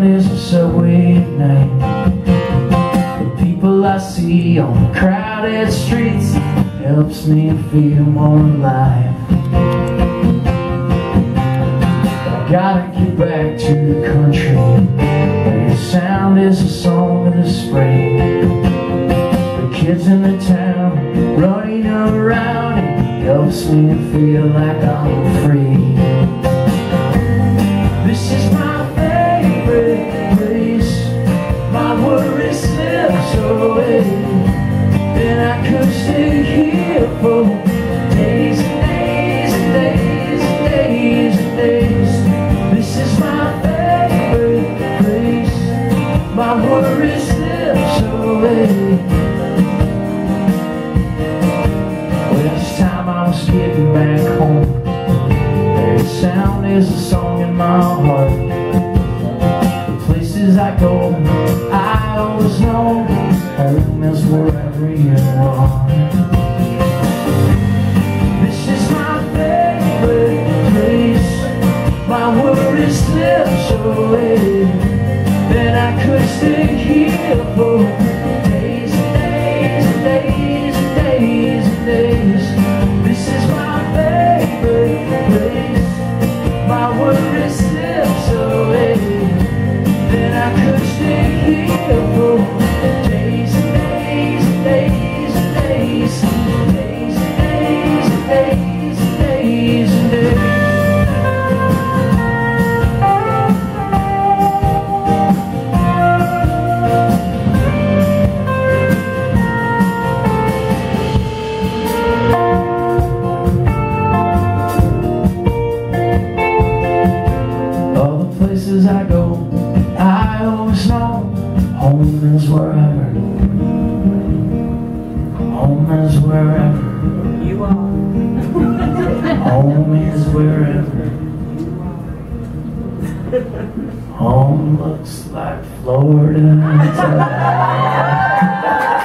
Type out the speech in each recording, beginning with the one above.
is a subway at night. The people I see on the crowded streets helps me feel more alive. I gotta get back to the country, where the sound is a song of the spring. The kids in the town running around, it helps me feel like I'm free. This is my favorite place. My worry slips away, and I could stay here for days and days and days and days and days. This is my favorite place. My worry slips away. Well, it's time I was getting back home. The sound is a song in my heart. The places I go, I always know home is wherever you are. This is my favorite place. My worry slips away, and I could stay here for days and days and days and days and days. This is my favorite place. My worry slips away, then I could stay here for days and days and days and days and days and days and days and days and days. Places I go, I always know home is wherever. Home is wherever. You are. Home is wherever. Home looks like Florida tonight.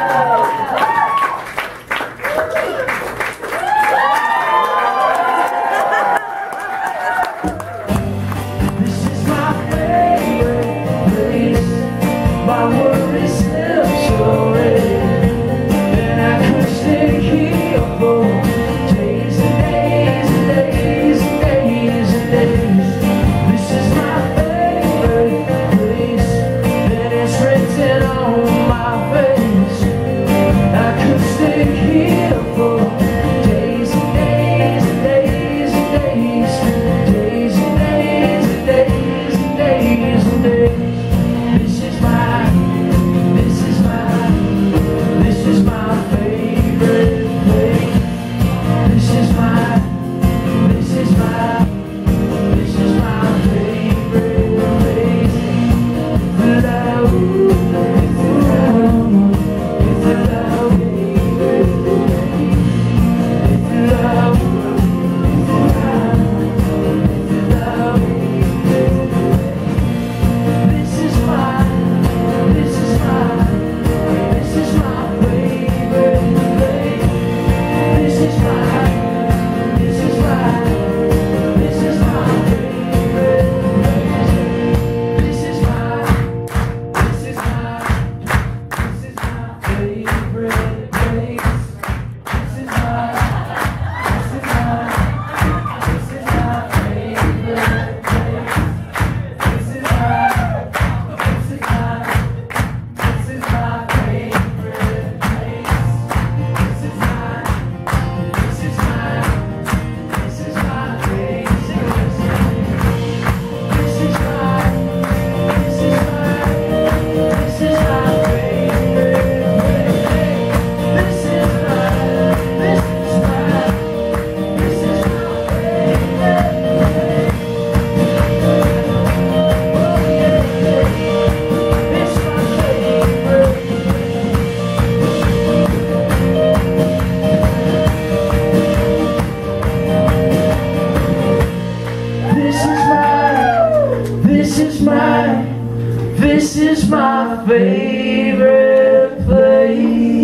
My worry slips away, and I could stay here for days and days and days and days and days. This is my favorite place, and it's written on my face. I could stay here for days and days and days and days and days and days and days and days and days. This is my favorite place. This is my favorite place. Love, it's love, it's love, this is my favorite place. This is my This is my favorite place.